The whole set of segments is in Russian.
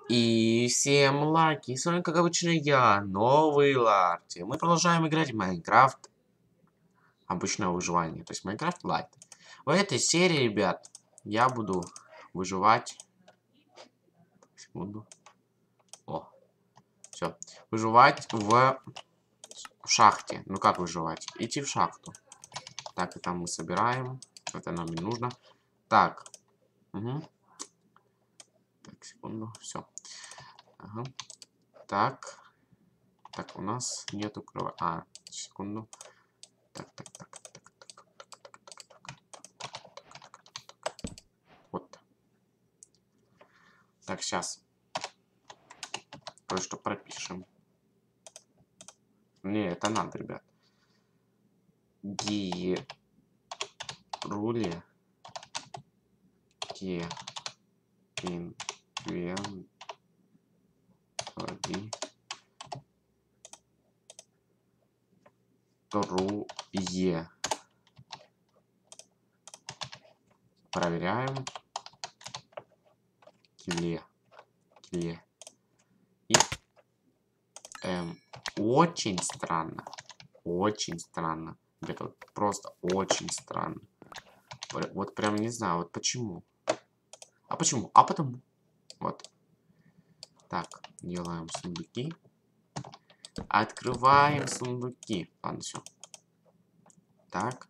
И всем лайки. С вами, как обычно, я, Новый Ларти. Мы продолжаем играть в Майнкрафт. Обычное выживание, то есть Майнкрафт Лайт. В этой серии, ребят, я буду выживать. Секунду. О, все. Выживать в шахте. Ну как выживать? Идти в шахту. Так, это мы собираем. Это нам не нужно. Так. Угу. Так, секунду. Все. Ага. Так. Так, у нас нету крови. А, секунду. Так. Вот. Так, сейчас. Кое-что пропишем. Не, это надо, ребят. Рули. Инвентарь. Труе. Проверяем. Киле. И очень странно. Очень странно. Это вот просто очень странно. Вот прям не знаю, вот почему. А почему? А потому. Вот. Так, делаем сундуки. Открываем сундуки. Ладно, все. Так.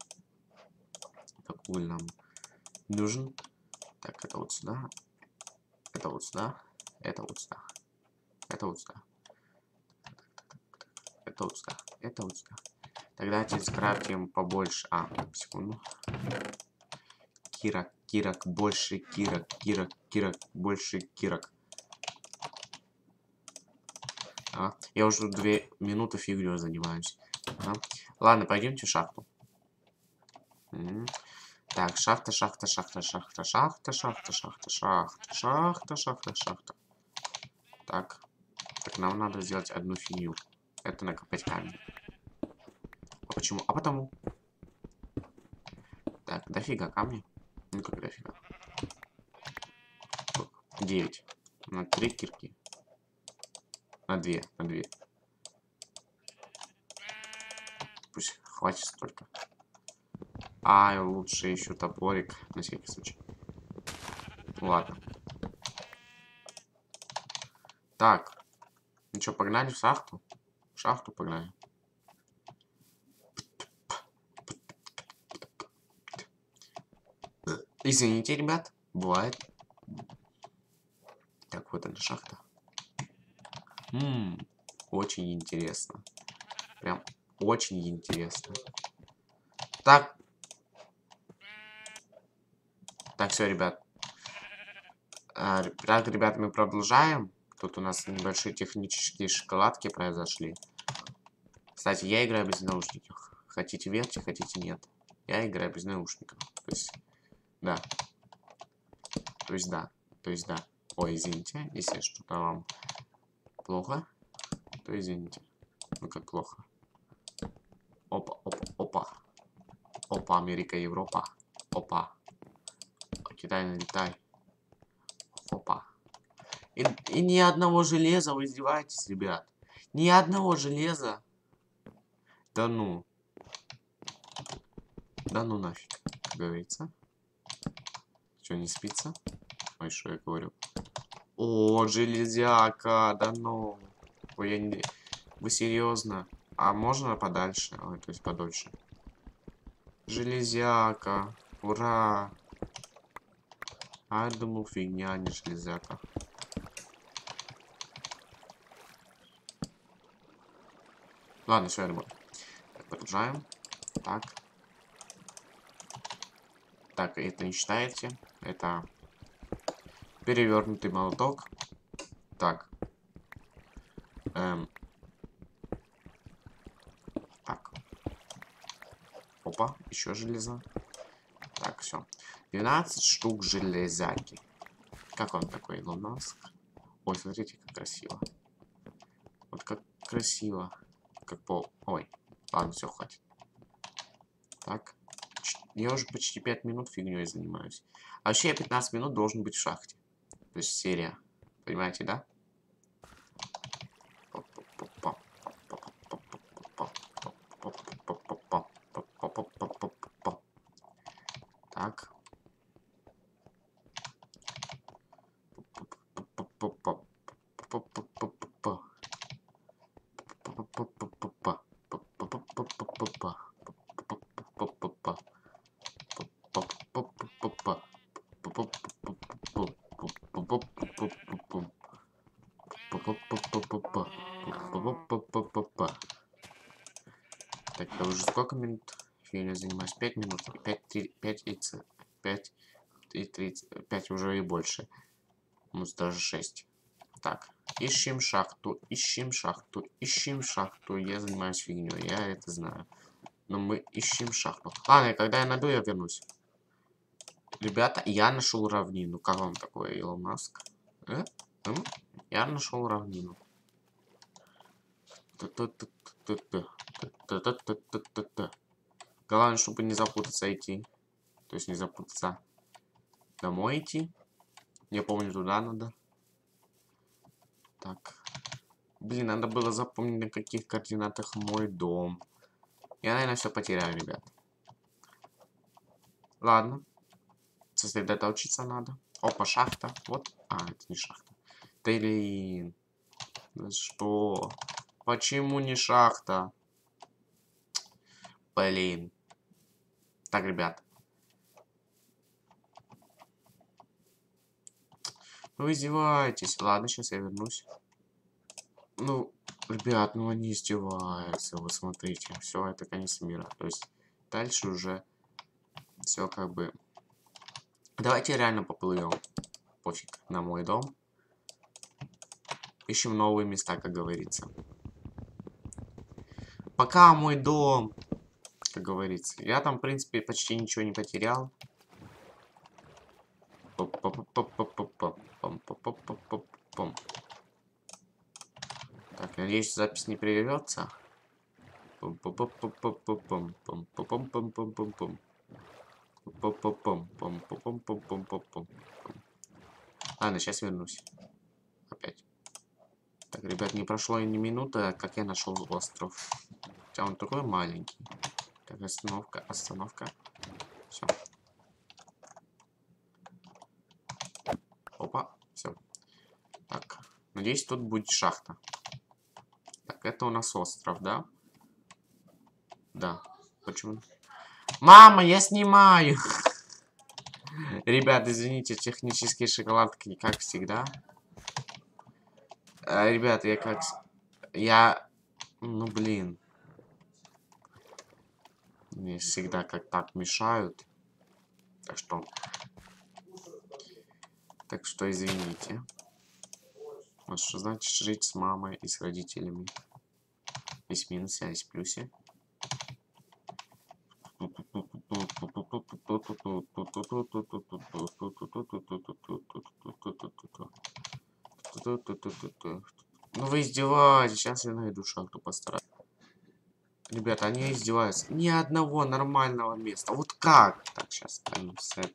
Какой нам нужен? Так, это вот сюда. Это вот сюда. Это вот сюда. Это вот сюда. Это вот сюда. Это вот сюда. Тогда давайте скрафтим побольше. А, секунду. Кирок, больше кирок, больше кирок. А, я уже 2 минуты фигней занимаюсь. А. Ладно, пойдемте в шахту. Так, шахта. Так, нам надо сделать одну фигню. Это накопать камень. А почему? А потому. Так, дофига камня. Ну как дофига? 9. На 3 кирки. На 2. Пусть хватит столько. А, лучше еще топорик, на всякий случай. Ладно. Так. Ну что, погнали в шахту? В шахту погнали. Извините, ребят. Бывает. Так, вот она шахта. Очень интересно. Прям очень интересно. Так. Так, все, ребят. Так, ребят, мы продолжаем. Тут у нас небольшие технические шоколадки произошли. Кстати, я играю без наушников. Хотите верьте, хотите нет. Я играю без наушников. То есть, да. То есть, да. Ой, извините, если что-то вам плохо, то извините. Ну как плохо. Опа. Опа, Америка, Европа. Опа. Китай, налетай. Опа. И ни одного железа, вы издеваетесь, ребят? Ни одного железа. Да ну. Да ну нафиг, как говорится. Что, не спится? Ой, что я говорю? О, железяка, да ну. Ой, я не... Вы серьезно? А можно подальше? Ой, то есть подольше. Железяка. Ура. А я думал, фигня, а не железяка. Ладно, все, я думаю. Так, продолжаем. Так. Так, это не считаете. Это перевернутый молоток. Так. Так. Опа, еще железо. Так, все. 12 штук железяки. Как он такой, Илон Маск? Ой, смотрите, как красиво. Вот как красиво. Как по... Ой, ладно, все, хватит. Так. Я уже почти 5 минут фигней занимаюсь. А вообще я 15 минут должен быть в шахте. То есть серия. Понимаете, да? Так. Так, я уже сколько минут фигней занимаюсь? 5 минут. 5 и 5 и 30. 5 уже и больше. Ну, даже 6. Так, ищем шахту, ищем шахту, ищем шахту. Я занимаюсь фигней, я это знаю. Но мы ищем шахту. Ладно, когда я найду, я вернусь. Ребята, я нашел равнину. Как вам такое, Илон Маск? Я нашел равнину. Главное, чтобы не запутаться идти. То есть не запутаться. Домой идти. Я помню, туда надо. Так. Блин, надо было запомнить, на каких координатах мой дом. Я, наверное, все потеряю, ребят. Ладно. Сосредоточиться надо. Опа, шахта. Вот. А, это не шахта. Блин. Что? Почему не шахта? Блин. Так, ребят. Вы издеваетесь. Ладно, сейчас я вернусь. Ну, ребят, ну они издеваются. Вы смотрите. Все, это конец мира. То есть дальше уже все как бы... Давайте реально поплывем. Пофиг на мой дом. Ищем новые места, как говорится. Пока мой дом, как говорится. Я там, в принципе, почти ничего не потерял. Так, надеюсь, запись не прервется. Ладно, сейчас вернусь. Опять. Так, ребят, не прошло и ни минуты, как я нашел остров. Хотя он такой маленький. Так, остановка, остановка. Все. Опа, все. Так, надеюсь, тут будет шахта. Так, это у нас остров, да? Да. Почему? Мама, я снимаю! Ребят, извините, технические шоколадки, как всегда. Ребят, я как... Я... Ну, блин. Мне всегда как так мешают. Так что... Так что извините. Вот что значит жить с мамой и с родителями. Есть минусы, а есть плюсы. Ну вы издеваетесь, сейчас я найду шахту постараюсь. Ребята, они издеваются. Ни одного нормального места. Вот как? Так, сейчас ставим сет.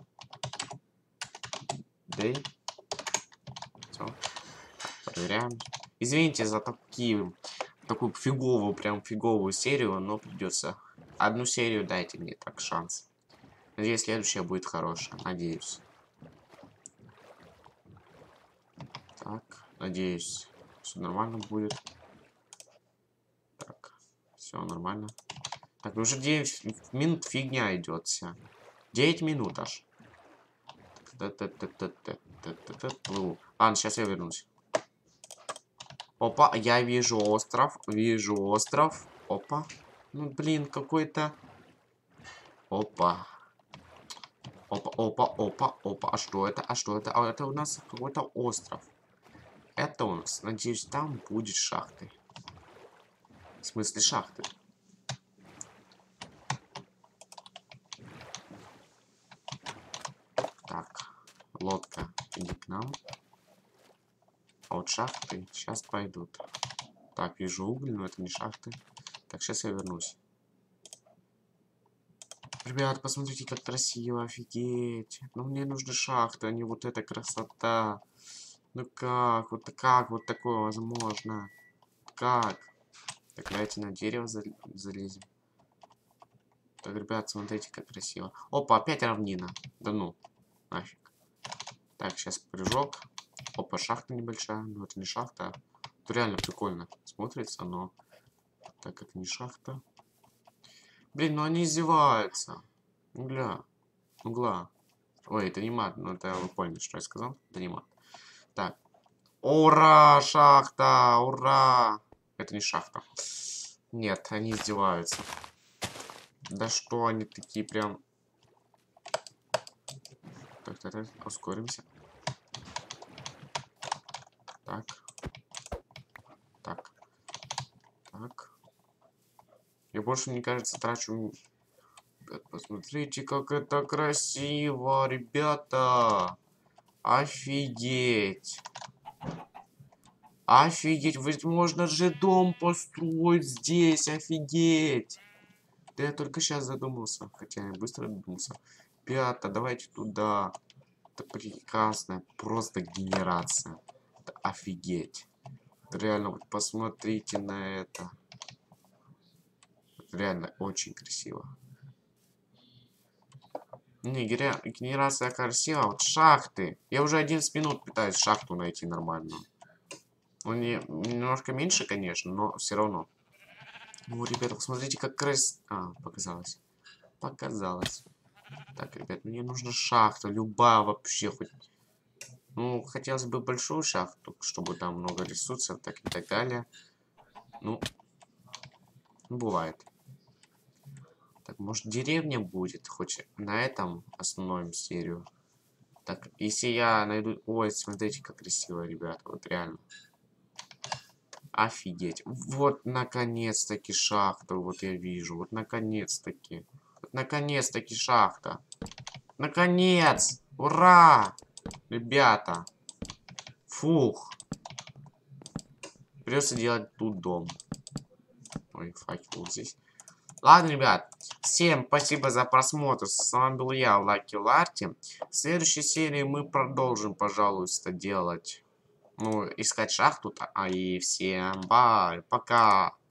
Дэй. Все. Проверяем. Извините за такую фиговую, прям фиговую серию, но придется. Одну серию дайте мне так шанс. Надеюсь, следующая будет хорошая. Надеюсь. Так, надеюсь, все нормально будет. Так, все нормально. Так, уже 9 минут фигня идет вся. 9 минут аж. Ладно, сейчас я вернусь. Опа, я вижу остров. Вижу остров. Опа. Ну, блин, какой-то... Опа. Опа, опа, опа, опа. А что это? А что это? А это у нас какой-то остров. Это у нас. Надеюсь, там будет шахты. В смысле шахты? Так. Лодка, иди к нам. А вот шахты сейчас пойдут. Так, вижу уголь, но это не шахты. Так, сейчас я вернусь. Ребят, посмотрите, как красиво, офигеть. Но мне нужны шахты, а не вот эта красота. Ну как вот такое возможно? Как? Так, давайте на дерево залезем. Так, ребят, смотрите, как красиво. Опа, опять равнина. Да ну, нафиг. Так, сейчас прыжок. Опа, шахта небольшая. Ну, это не шахта. Это реально прикольно смотрится, но... Так, это не шахта. Блин, ну они издеваются. Угля. Угла. Ой, это не мат, но это вы поняли, что я сказал. Это не мат. Так. Ура, шахта! Ура! Это не шахта. Нет, они издеваются. Да что они такие прям... Так, ускоримся. Так. Так. Так. Я больше, мне кажется, трачу... Посмотрите, как это красиво, ребята. Офигеть. Офигеть, ведь можно же дом построить здесь, офигеть. Да я только сейчас задумался, хотя я быстро додумался. Ребята, давайте туда. Это прекрасная просто генерация. Это офигеть. Это реально, вот посмотрите на это. Это реально очень красиво. Не, генерация красивая, вот шахты. Я уже 11 минут пытаюсь шахту найти нормальную. Он немножко меньше, конечно, но все равно. Ну, ребята, посмотрите, как красиво. А, показалось. Показалось. Так, ребят, мне нужна шахта, любая вообще хоть. Ну, хотелось бы большую шахту, чтобы там много ресурсов, так и так далее. Ну, бывает. Так, может, деревня будет, хоть на этом остановим серию. Так, если я найду... Ой, смотрите, как красиво, ребята, вот реально. Офигеть. Вот, наконец-таки шахта, вот я вижу. Вот, наконец-таки. Вот, наконец-таки шахта. Наконец! Ура! Ребята. Фух. Придется делать тут дом. Ой, факел здесь. Ладно, ребят. Всем спасибо за просмотр. С вами был я, Лаки Ларти. В следующей серии мы продолжим, пожалуйста, делать... Ну, искать шахту. И всем бай. Пока.